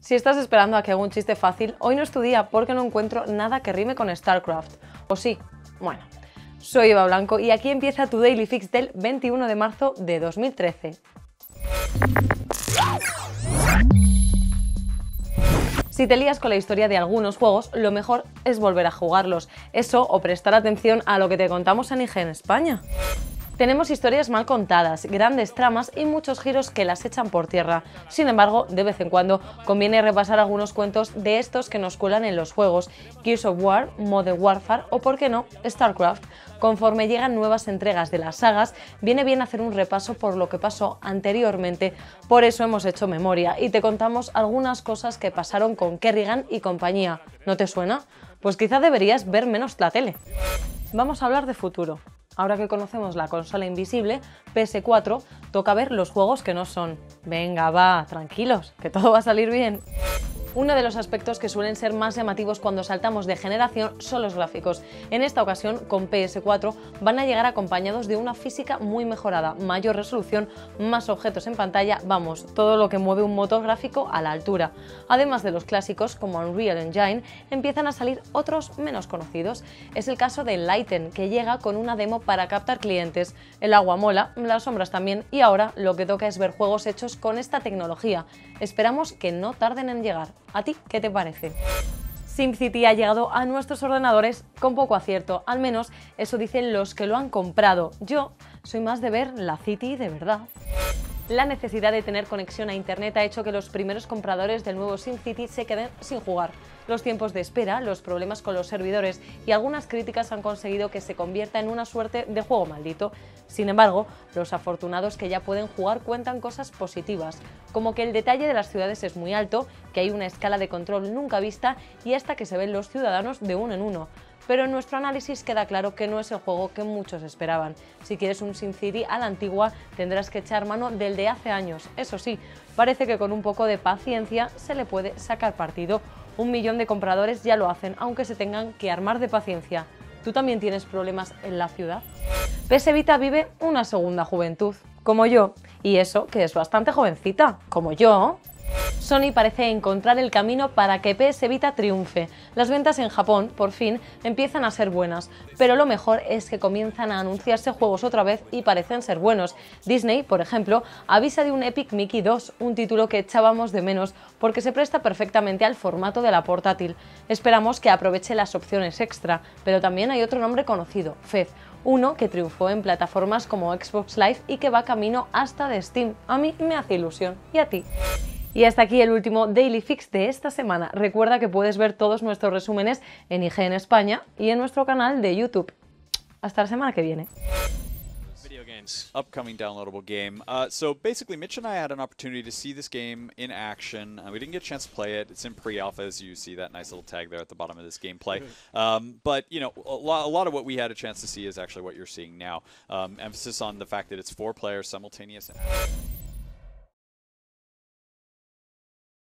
Si estás esperando a que haga un chiste fácil, hoy no es tu día porque no encuentro nada que rime con StarCraft. ¿O sí? Bueno, soy Eva Blanco y aquí empieza tu Daily Fix del 21 de marzo de 2013. Si te lías con la historia de algunos juegos, lo mejor es volver a jugarlos. Eso o prestar atención a lo que te contamos en IGN España. Tenemos historias mal contadas, grandes tramas y muchos giros que las echan por tierra. Sin embargo, de vez en cuando conviene repasar algunos cuentos de estos que nos cuelan en los juegos, Gears of War, Modern Warfare o, por qué no, StarCraft. Conforme llegan nuevas entregas de las sagas, viene bien hacer un repaso por lo que pasó anteriormente. Por eso hemos hecho memoria y te contamos algunas cosas que pasaron con Kerrigan y compañía. ¿No te suena? Pues quizá deberías ver menos la tele. Vamos a hablar de futuro. Ahora que conocemos la consola invisible, PS4, toca ver los juegos que no son. Venga, va, tranquilos, que todo va a salir bien. Uno de los aspectos que suelen ser más llamativos cuando saltamos de generación son los gráficos. En esta ocasión, con PS4, van a llegar acompañados de una física muy mejorada, mayor resolución, más objetos en pantalla, vamos, todo lo que mueve un motor gráfico a la altura. Además de los clásicos, como Unreal Engine, empiezan a salir otros menos conocidos. Es el caso de Enlighten, que llega con una demo para captar clientes. El agua mola, las sombras también, y ahora lo que toca es ver juegos hechos con esta tecnología. Esperamos que no tarden en llegar. ¿A ti qué te parece? SimCity ha llegado a nuestros ordenadores con poco acierto, al menos eso dicen los que lo han comprado. Yo soy más de ver la City de verdad. La necesidad de tener conexión a internet ha hecho que los primeros compradores del nuevo SimCity se queden sin jugar. Los tiempos de espera, los problemas con los servidores y algunas críticas han conseguido que se convierta en una suerte de juego maldito. Sin embargo, los afortunados que ya pueden jugar cuentan cosas positivas, como que el detalle de las ciudades es muy alto, que hay una escala de control nunca vista y hasta que se ven los ciudadanos de uno en uno. Pero en nuestro análisis queda claro que no es el juego que muchos esperaban. Si quieres un SimCity a la antigua, tendrás que echar mano del de hace años. Eso sí, parece que con un poco de paciencia se le puede sacar partido. 1 millón de compradores ya lo hacen, aunque se tengan que armar de paciencia. ¿Tú también tienes problemas en la ciudad? PS Vita vive una segunda juventud, como yo. Y eso que es bastante jovencita, como yo. Sony parece encontrar el camino para que PS Vita triunfe. Las ventas en Japón, por fin, empiezan a ser buenas, pero lo mejor es que comienzan a anunciarse juegos otra vez y parecen ser buenos. Disney, por ejemplo, avisa de un Epic Mickey 2, un título que echábamos de menos porque se presta perfectamente al formato de la portátil. Esperamos que aproveche las opciones extra, pero también hay otro nombre conocido, Fez, uno que triunfó en plataformas como Xbox Live y que va camino hasta de Steam. A mí me hace ilusión. ¿Y a ti? Y hasta aquí el último Daily Fix de esta semana. Recuerda que puedes ver todos nuestros resúmenes en IGN España y en nuestro canal de YouTube. Hasta la semana que viene. Video games, upcoming downloadable game. So basically, Mitch and I had an opportunity to see this game in action. We didn't get a chance to play it. It's in pre-alpha, as you see that nice little tag there at the bottom of this gameplay. But you know, a lot of what we had a chance to see is actually what you're seeing now. Emphasis on the fact that it's 4 players simultaneous.